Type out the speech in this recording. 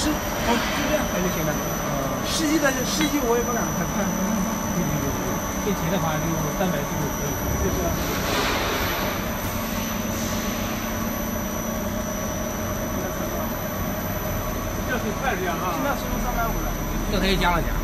哦，就这样还就行了。实际我也不敢太快。 变甜的话就300度可以。就是。这很快这样啊。 现在速度350了。 这可以加了加。